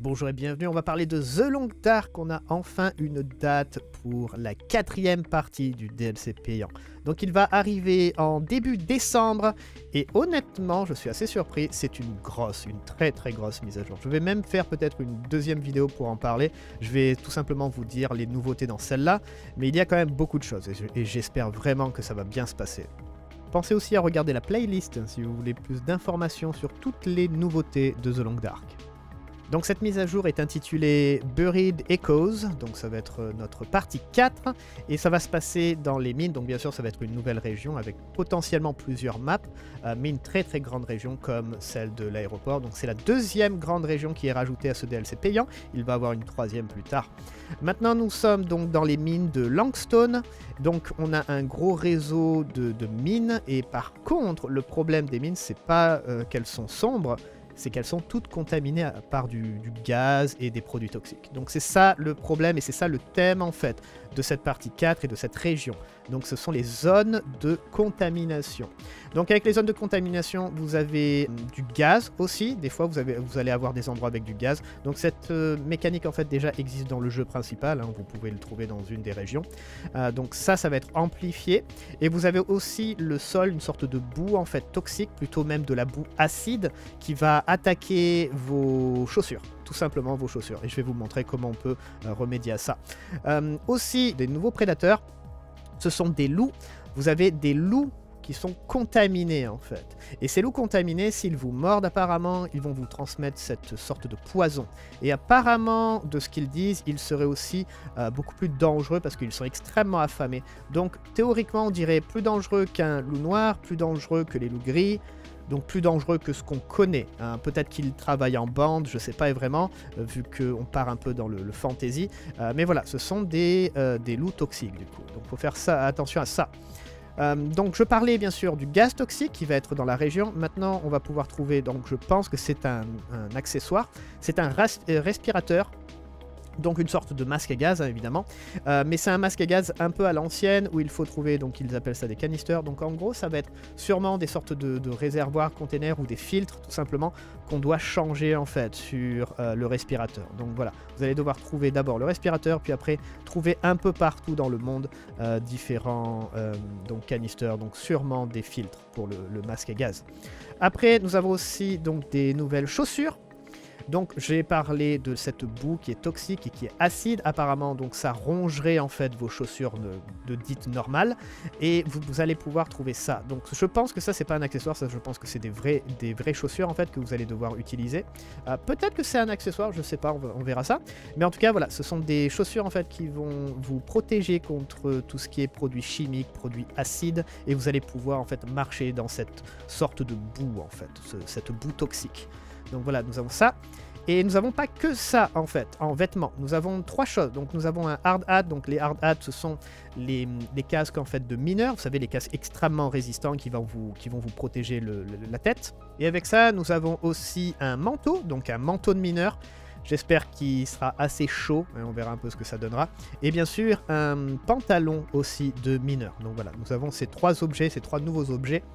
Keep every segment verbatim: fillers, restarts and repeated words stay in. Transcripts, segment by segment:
Bonjour et bienvenue, on va parler de The Long Dark. On a enfin une date pour la quatrième partie du D L C payant. Donc il va arriver en début décembre et honnêtement je suis assez surpris, c'est une grosse, une très très grosse mise à jour. Je vais même faire peut-être une deuxième vidéo pour en parler. Je vais tout simplement vous dire les nouveautés dans celle-là, mais il y a quand même beaucoup de choses et j'espère vraiment que ça va bien se passer. Pensez aussi à regarder la playlist si vous voulez plus d'informations sur toutes les nouveautés de The Long Dark. Donc cette mise à jour est intitulée Buried Echoes, donc ça va être notre partie quatre, et ça va se passer dans les mines, donc bien sûr ça va être une nouvelle région avec potentiellement plusieurs maps, euh, mais une très très grande région comme celle de l'aéroport, donc c'est la deuxième grande région qui est rajoutée à ce D L C payant, il va y avoir une troisième plus tard. Maintenant nous sommes donc dans les mines de Langstone, donc on a un gros réseau de, de mines, et par contre le problème des mines c'est pas euh, qu'elles sont sombres, c'est qu'elles sont toutes contaminées par du, du gaz et des produits toxiques. Donc c'est ça le problème et c'est ça le thème en fait de cette partie quatre et de cette région. Donc ce sont les zones de contamination. Donc avec les zones de contamination, vous avez du gaz aussi. Des fois, vous, avez, vous allez avoir des endroits avec du gaz. Donc cette euh, mécanique en fait déjà existe dans le jeu principal. Hein, vous pouvez le trouver dans une des régions. Euh, donc ça, ça va être amplifié. Et vous avez aussi le sol, une sorte de boue en fait toxique, plutôt même de la boue acide, qui va attaquer vos chaussures. Tout simplement vos chaussures. Et je vais vous montrer comment on peut euh, remédier à ça. Euh, aussi, des nouveaux prédateurs. Ce sont des loups. Vous avez des loups qui sont contaminés en fait. Et ces loups contaminés, s'ils vous mordent apparemment, ils vont vous transmettre cette sorte de poison. Et apparemment, de ce qu'ils disent, ils seraient aussi euh, beaucoup plus dangereux parce qu'ils sont extrêmement affamés. Donc théoriquement, on dirait plus dangereux qu'un loup noir, plus dangereux que les loups gris. Donc plus dangereux que ce qu'on connaît. Hein. Peut-être qu'ils travaillent en bande, je ne sais pas vraiment, euh, vu qu'on part un peu dans le, le fantasy. Euh, mais voilà, ce sont des, euh, des loups toxiques du coup. Donc il faut faire ça, attention à ça. Euh, donc je parlais bien sûr du gaz toxique qui va être dans la région. Maintenant on va pouvoir trouver, donc je pense que c'est un, un accessoire. C'est un ras respirateur. Donc une sorte de masque à gaz hein, évidemment, euh, mais c'est un masque à gaz un peu à l'ancienne où il faut trouver, donc ils appellent ça des canisters, donc en gros ça va être sûrement des sortes de, de réservoirs, containers ou des filtres tout simplement qu'on doit changer en fait sur euh, le respirateur. Donc voilà, vous allez devoir trouver d'abord le respirateur, puis après trouver un peu partout dans le monde euh, différents euh, donc canisters, donc sûrement des filtres pour le, le masque à gaz. Après nous avons aussi donc des nouvelles chaussures. Donc j'ai parlé de cette boue qui est toxique et qui est acide, apparemment donc ça rongerait en fait vos chaussures de, de dites normales et vous, vous allez pouvoir trouver ça. Donc je pense que ça c'est pas un accessoire, ça je pense que c'est des vrais, des vraies chaussures en fait que vous allez devoir utiliser. Euh, Peut-être que c'est un accessoire, je sais pas, on, on verra ça. Mais en tout cas voilà, ce sont des chaussures en fait qui vont vous protéger contre tout ce qui est produits chimiques, produits acides et vous allez pouvoir en fait marcher dans cette sorte de boue en fait, ce, cette boue toxique. Donc voilà, nous avons ça. Et nous n'avons pas que ça en fait, en vêtements. Nous avons trois choses. Donc nous avons un hard hat. Donc les hard hats, ce sont les, les casques en fait de mineurs. Vous savez, les casques extrêmement résistants qui vont vous, qui vont vous protéger le, le, la tête. Et avec ça, nous avons aussi un manteau, donc un manteau de mineur. J'espère qu'il sera assez chaud, on verra un peu ce que ça donnera. Et bien sûr, un pantalon aussi de mineur. Donc voilà, nous avons ces trois objets, ces trois nouveaux objets.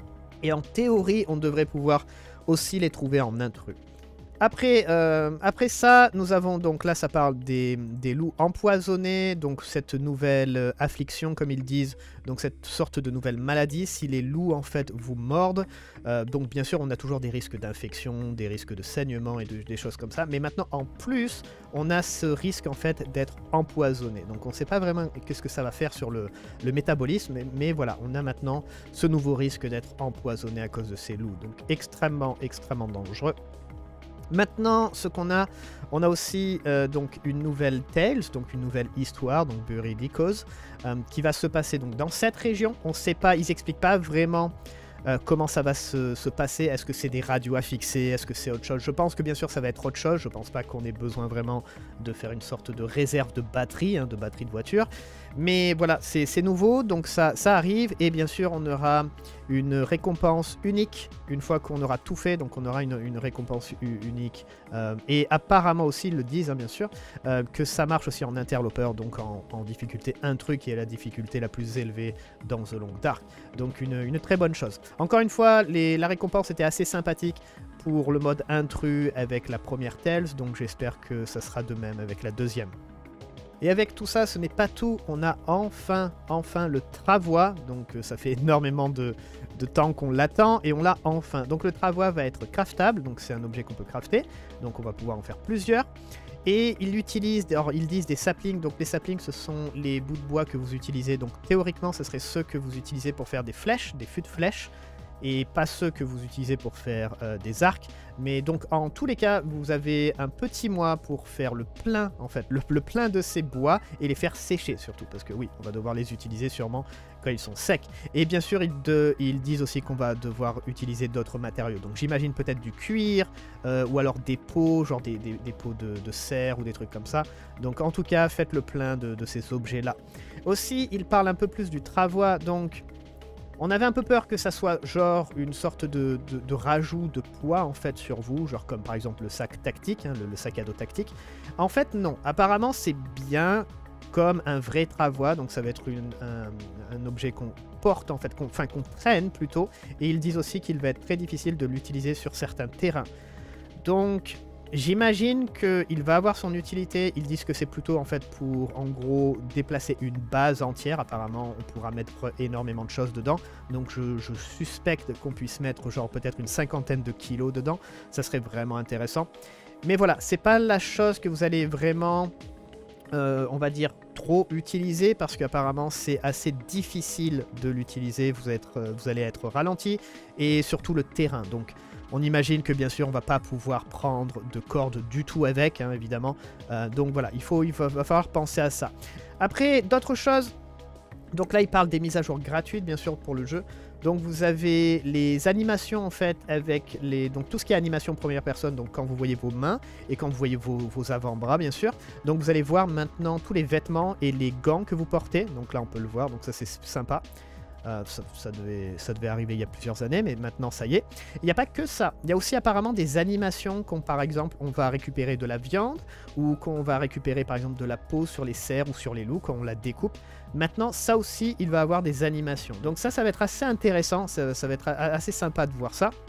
Et en théorie, on devrait pouvoir aussi les trouver en intrus. Après, euh, après ça, nous avons donc là, ça parle des, des loups empoisonnés, donc cette nouvelle euh, affliction, comme ils disent, donc cette sorte de nouvelle maladie. Si les loups en fait vous mordent, euh, donc bien sûr, on a toujours des risques d'infection, des risques de saignement et de, des choses comme ça. Mais maintenant, en plus, on a ce risque en fait d'être empoisonné. Donc on ne sait pas vraiment qu'est-ce que ça va faire sur le, le métabolisme, mais, mais voilà, on a maintenant ce nouveau risque d'être empoisonné à cause de ces loups. Donc extrêmement, extrêmement dangereux. Maintenant, ce qu'on a, on a aussi euh, donc une nouvelle Tales, donc une nouvelle histoire, donc Buried Echoes, euh, qui va se passer donc dans cette région. On ne sait pas, ils n'expliquent pas vraiment euh, comment ça va se, se passer. Est-ce que c'est des radios à fixer? Est-ce que c'est autre chose? Je pense que bien sûr ça va être autre chose. Je ne pense pas qu'on ait besoin vraiment de faire une sorte de réserve de batterie, hein, de batterie de voiture. Mais voilà, c'est nouveau, donc ça, ça arrive. Et bien sûr, on aura une récompense unique une fois qu'on aura tout fait. Donc on aura une, une récompense unique. Euh, et apparemment aussi, ils le disent, hein, bien sûr, euh, que ça marche aussi en interloper, donc en, en difficulté un truc qui est la difficulté la plus élevée dans The Long Dark. Donc une, une très bonne chose. Encore une fois, les, la récompense était assez sympathique pour le mode intrus avec la première Tales, donc j'espère que ça sera de même avec la deuxième. Et avec tout ça, ce n'est pas tout, on a enfin, enfin le travois, donc ça fait énormément de, de temps qu'on l'attend, et on l'a enfin. Donc le travois va être craftable, donc c'est un objet qu'on peut crafter, donc on va pouvoir en faire plusieurs. Et ils utilisent, alors ils disent des saplings, donc les saplings ce sont les bouts de bois que vous utilisez, donc théoriquement ce serait ceux que vous utilisez pour faire des flèches, des fûts de flèches, et pas ceux que vous utilisez pour faire euh, des arcs. Mais donc en tous les cas, vous avez un petit mois pour faire le plein, en fait, le, le plein de ces bois et les faire sécher surtout, parce que oui, on va devoir les utiliser sûrement quand ils sont secs. Et bien sûr, ils, de, ils disent aussi qu'on va devoir utiliser d'autres matériaux. Donc j'imagine peut-être du cuir, euh, ou alors des pots, genre des, des, des pots de, de serre ou des trucs comme ça. Donc en tout cas, faites le plein de, de ces objets-là. Aussi, ils parlent un peu plus du travois, donc... On avait un peu peur que ça soit genre une sorte de, de, de rajout de poids en fait sur vous, genre comme par exemple le sac tactique, hein, le, le sac à dos tactique. En fait non, apparemment c'est bien comme un vrai travois, donc ça va être une, un, un objet qu'on porte en fait, qu'on, enfin qu'on traîne plutôt, et ils disent aussi qu'il va être très difficile de l'utiliser sur certains terrains. Donc... J'imagine qu'il va avoir son utilité. Ils disent que c'est plutôt en fait pour en gros déplacer une base entière. Apparemment on pourra mettre énormément de choses dedans. Donc je, je suspecte qu'on puisse mettre genre peut-être une cinquantaine de kilos dedans. Ça serait vraiment intéressant. Mais voilà, c'est pas la chose que vous allez vraiment, euh, on va dire, trop utiliser. Parce qu'apparemment c'est assez difficile de l'utiliser. Vous, vous allez être ralenti. Et surtout le terrain. Donc... On imagine que bien sûr on va pas pouvoir prendre de cordes du tout avec, hein, évidemment. Euh, donc voilà, il, faut, il va, va falloir penser à ça. Après, d'autres choses. Donc là, il parle des mises à jour gratuites, bien sûr, pour le jeu. Donc vous avez les animations, en fait, avec les... Donc tout ce qui est animation première personne, donc quand vous voyez vos mains et quand vous voyez vos, vos avant-bras, bien sûr. Donc vous allez voir maintenant tous les vêtements et les gants que vous portez. Donc là, on peut le voir, donc ça c'est sympa. Euh, ça, ça, devait, ça devait arriver il y a plusieurs années, mais maintenant ça y est. Il n'y a pas que ça, il y a aussi apparemment des animations qu'on, par exemple, on va récupérer de la viande ou qu'on va récupérer par exemple de la peau sur les cerfs ou sur les loups quand on la découpe. Maintenant, ça aussi, il va avoir des animations. Donc ça, ça va être assez intéressant, ça, ça va être assez sympa de voir ça.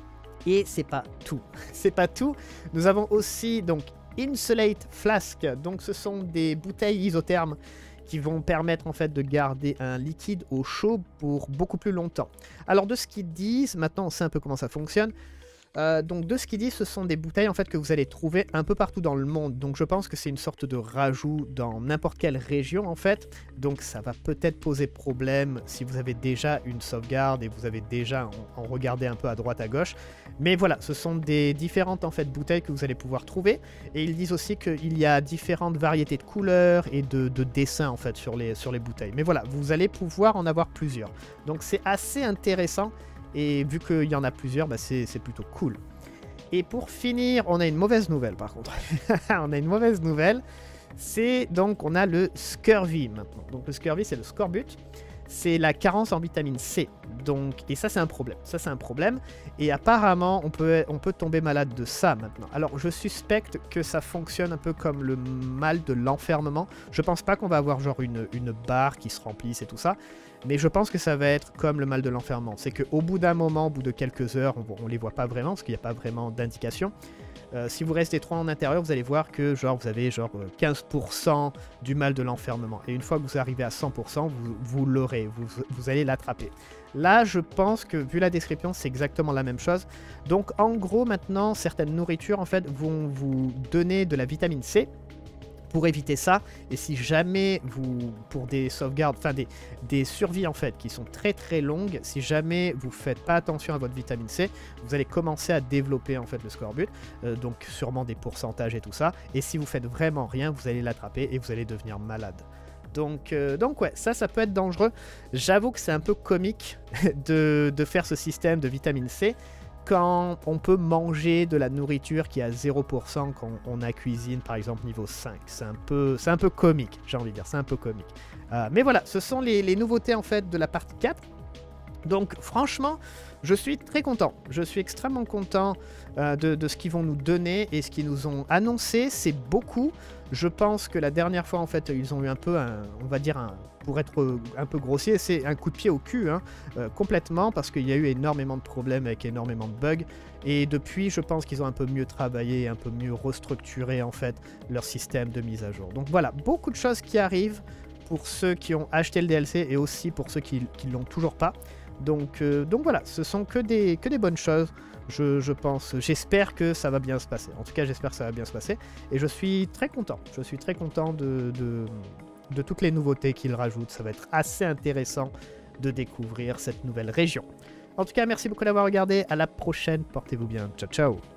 Et c'est pas tout, c'est pas tout. Nous avons aussi donc Insulate Flask, donc ce sont des bouteilles isothermes qui vont permettre en fait de garder un liquide au chaud pour beaucoup plus longtemps. Alors de ce qu'ils disent, maintenant on sait un peu comment ça fonctionne. Euh, donc de ce qu'ils disent, ce sont des bouteilles en fait que vous allez trouver un peu partout dans le monde. Donc je pense que c'est une sorte de rajout dans n'importe quelle région en fait. Donc ça va peut-être poser problème si vous avez déjà une sauvegarde et vous avez déjà en, en regardé un peu à droite à gauche. Mais voilà, ce sont des différentes en fait bouteilles que vous allez pouvoir trouver. Et ils disent aussi qu'il y a différentes variétés de couleurs et de, de dessins en fait sur les, sur les bouteilles. Mais voilà, vous allez pouvoir en avoir plusieurs. Donc c'est assez intéressant. Et vu qu'il y en a plusieurs, bah c'est plutôt cool. Et pour finir, on a une mauvaise nouvelle par contre. On a une mauvaise nouvelle. C'est donc, on a le scurvy maintenant. Donc le scurvy, c'est le scorbut. C'est la carence en vitamine C. Donc, et ça, c'est un problème. Ça, c'est un problème. Et apparemment, on peut, on peut tomber malade de ça maintenant. Alors, je suspecte que ça fonctionne un peu comme le mal de l'enfermement. Je pense pas qu'on va avoir genre une, une barre qui se remplisse et tout ça. Mais je pense que ça va être comme le mal de l'enfermement. C'est qu'au bout d'un moment, au bout de quelques heures, on ne les voit pas vraiment parce qu'il n'y a pas vraiment d'indication. Euh, si vous restez trop en intérieur, vous allez voir que genre, vous avez genre quinze pour cent du mal de l'enfermement. Et une fois que vous arrivez à cent pour cent, vous, vous l'aurez, vous, vous allez l'attraper. Là, je pense que, vu la description, c'est exactement la même chose. Donc, en gros, maintenant, certaines nourritures, en fait, vont vous donner de la vitamine C pour éviter ça. Et si jamais vous, pour des sauvegardes, enfin des, des survies en fait qui sont très très longues, si jamais vous faites pas attention à votre vitamine C, vous allez commencer à développer en fait le scorbut, euh, donc sûrement des pourcentages et tout ça. Et si vous faites vraiment rien, vous allez l'attraper et vous allez devenir malade. Donc, euh, donc ouais, ça, ça peut être dangereux. J'avoue que c'est un peu comique de, de faire ce système de vitamine C quand on peut manger de la nourriture qui est à zéro pour cent quand on a cuisine par exemple niveau cinq. C'est un peu, c'est un peu comique, j'ai envie de dire, c'est un peu comique. Euh, mais voilà, ce sont les, les nouveautés en fait de la partie quatre. Donc franchement, je suis très content. Je suis extrêmement content euh, de, de ce qu'ils vont nous donner et ce qu'ils nous ont annoncé. C'est beaucoup. Je pense que la dernière fois, en fait, ils ont eu un peu, un, on va dire, un, pour être un peu grossier, c'est un coup de pied au cul, hein, euh, complètement, parce qu'il y a eu énormément de problèmes avec énormément de bugs. Et depuis, je pense qu'ils ont un peu mieux travaillé, un peu mieux restructuré, en fait, leur système de mise à jour. Donc voilà, beaucoup de choses qui arrivent pour ceux qui ont acheté le D L C et aussi pour ceux qui ne l'ont toujours pas. Donc, euh, donc voilà, ce sont que des, que des bonnes choses, je, je pense. J'espère que ça va bien se passer. En tout cas, j'espère que ça va bien se passer. Et je suis très content. Je suis très content de, de, de toutes les nouveautés qu'ils rajoutent. Ça va être assez intéressant de découvrir cette nouvelle région. En tout cas, merci beaucoup d'avoir regardé. À la prochaine. Portez-vous bien. Ciao, ciao.